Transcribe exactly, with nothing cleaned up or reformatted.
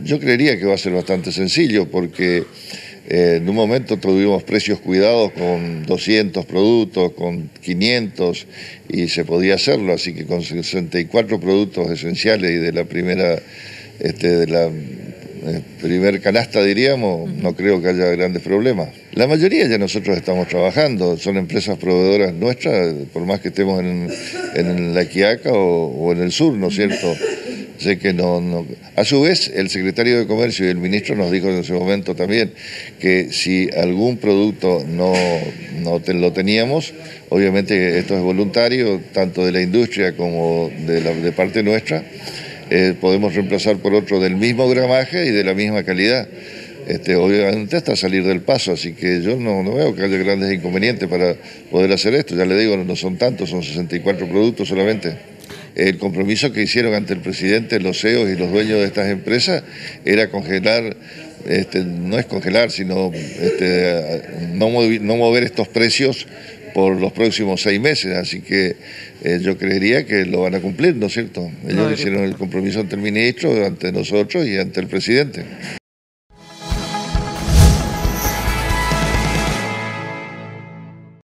Yo creería que va a ser bastante sencillo porque eh, en un momento tuvimos precios cuidados con doscientos productos, con quinientos y se podía hacerlo, así que con sesenta y cuatro productos esenciales y de la primera, este, de la eh, primer canasta diríamos, no creo que haya grandes problemas. La mayoría ya nosotros estamos trabajando, son empresas proveedoras nuestras, por más que estemos en, en la Quiaca o, o en el sur, ¿no es cierto? Sé que no, no. A su vez, el secretario de Comercio y el ministro nos dijo en ese momento también que si algún producto no, no te, lo teníamos, obviamente esto es voluntario, tanto de la industria como de, la, de parte nuestra, eh, podemos reemplazar por otro del mismo gramaje y de la misma calidad. Este, obviamente hasta salir del paso, así que yo no, no veo que haya grandes inconvenientes para poder hacer esto. Ya le digo, no son tantos, son sesenta y cuatro productos solamente. El compromiso que hicieron ante el presidente los C E Os y los dueños de estas empresas era congelar, este, no es congelar, sino este, no, mover, no mover estos precios por los próximos seis meses, así que eh, yo creería que lo van a cumplir, ¿no es cierto? Ellos no, hicieron el compromiso ante el ministro, ante nosotros y ante el presidente.